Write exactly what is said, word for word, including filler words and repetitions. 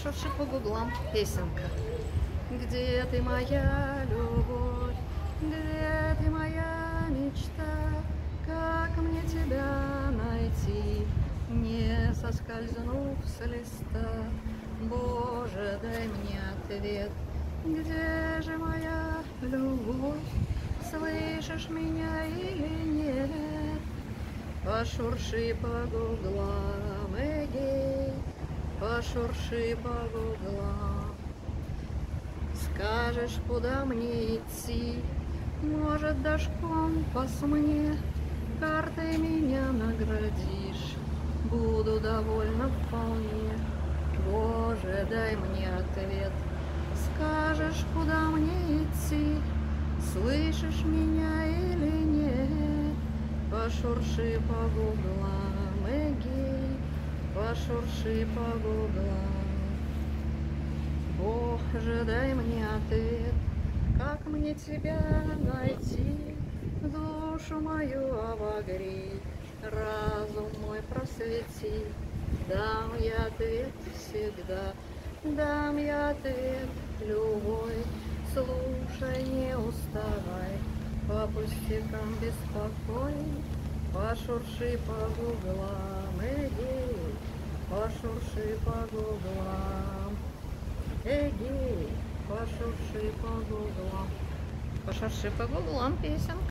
Пошурши по гуглам песенка. Где ты, моя любовь? Где ты, моя мечта? Как мне тебя найти, не соскользнув с листа? Боже, дай мне ответ. Где же моя любовь? Слышишь меня или нет? Пошурши по гуглам, эгей, пошурши по гуглам. Скажешь, куда мне идти, может, дашь компас мне, картой меня наградишь, буду довольна вполне. Боже, дай мне ответ. Скажешь, куда мне идти, слышишь меня или нет? Пошурши по гуглам, эгей, пошурши по гуглам. Боже, дай мне ответ, как мне тебя найти, душу мою обогрей, разум мой просвети. Дам я ответ всегда, дам я ответ любой. Слушай, не уставай, по пустякам беспокой. Пошурши по гуглам, эгей, пошурши по гуглам. Эгей, пошурши по гуглам. Пошурши по гуглам песенка.